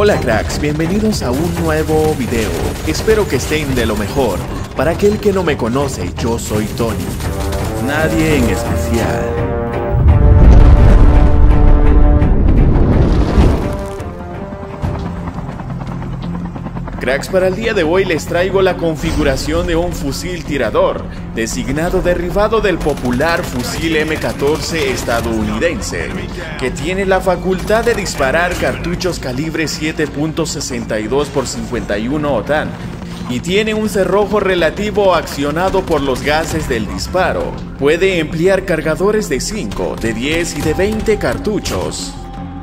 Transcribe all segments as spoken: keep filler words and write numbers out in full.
Hola cracks, bienvenidos a un nuevo video. Espero que estén de lo mejor. Para aquel que no me conoce, yo soy Tony. Nadie en especial. Cracks, para el día de hoy les traigo la configuración de un fusil tirador, designado derivado del popular fusil eme catorce estadounidense, que tiene la facultad de disparar cartuchos calibre siete punto sesenta y dos por cincuenta y uno OTAN, y tiene un cerrojo relativo accionado por los gases del disparo. Puede emplear cargadores de cinco, de diez y de veinte cartuchos.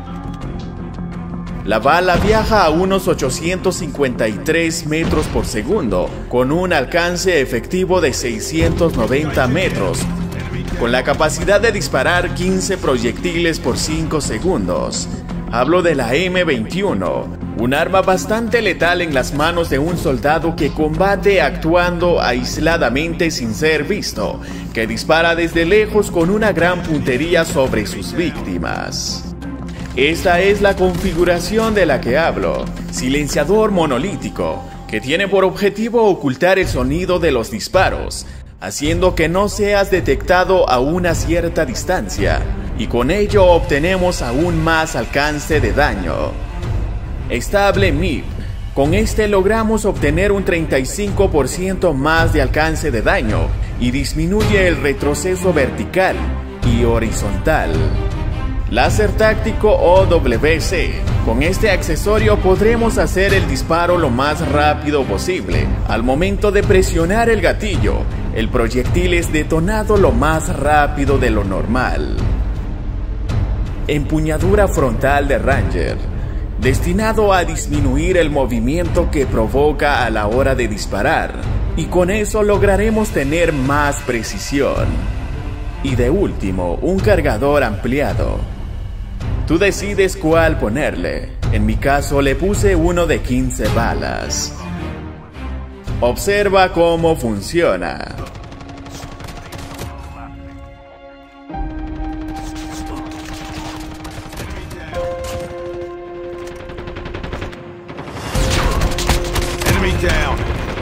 La bala viaja a unos ochocientos cincuenta y tres metros por segundo, con un alcance efectivo de seiscientos noventa metros, con la capacidad de disparar quince proyectiles por cinco segundos. Hablo de la eme veintiuno, un arma bastante letal en las manos de un soldado que combate actuando aisladamente sin ser visto, que dispara desde lejos con una gran puntería sobre sus víctimas. Esta es la configuración de la que hablo. Silenciador monolítico, que tiene por objetivo ocultar el sonido de los disparos, haciendo que no seas detectado a una cierta distancia, y con ello obtenemos aún más alcance de daño. Estable M I P. Con este logramos obtener un treinta y cinco por ciento más de alcance de daño, y disminuye el retroceso vertical y horizontal. Láser táctico o doble u ce. Con este accesorio podremos hacer el disparo lo más rápido posible. Al momento de presionar el gatillo, el proyectil es detonado lo más rápido de lo normal. Empuñadura frontal de Ranger, destinado a disminuir el movimiento que provoca a la hora de disparar, y con eso lograremos tener más precisión. Y de último, un cargador ampliado. Tú decides cuál ponerle. En mi caso le puse uno de quince balas. Observa cómo funciona. Enemy down.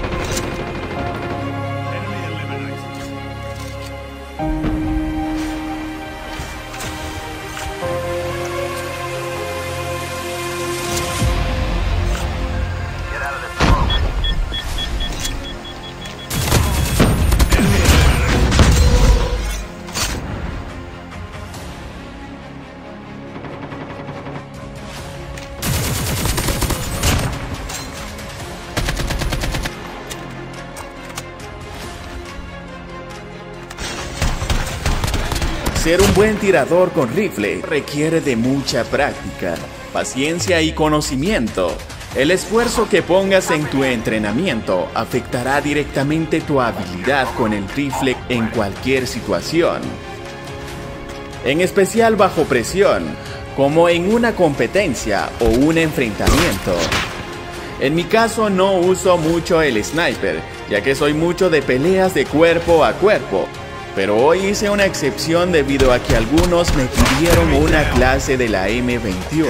Ser un buen tirador con rifle requiere de mucha práctica, paciencia y conocimiento. El esfuerzo que pongas en tu entrenamiento afectará directamente tu habilidad con el rifle en cualquier situación, en especial bajo presión, como en una competencia o un enfrentamiento. En mi caso no uso mucho el sniper, ya que soy mucho de peleas de cuerpo a cuerpo. Pero hoy hice una excepción debido a que algunos me pidieron una clase de la eme veintiuno.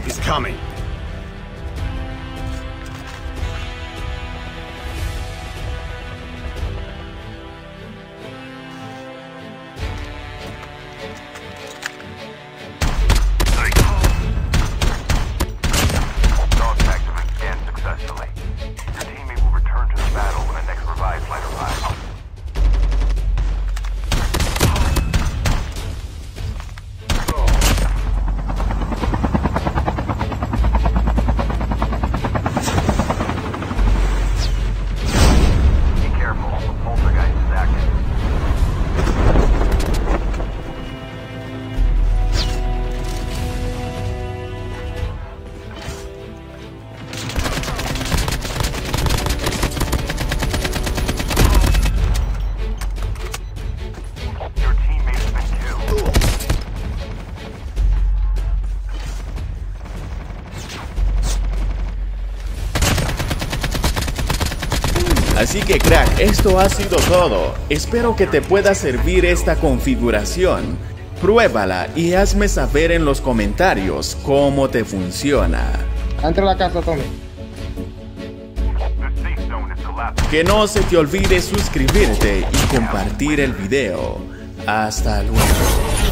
Así que crack, esto ha sido todo. Espero que te pueda servir esta configuración. Pruébala y hazme saber en los comentarios cómo te funciona. Dentro de la casa, Tommy. Que no se te olvide suscribirte y compartir el video. Hasta luego.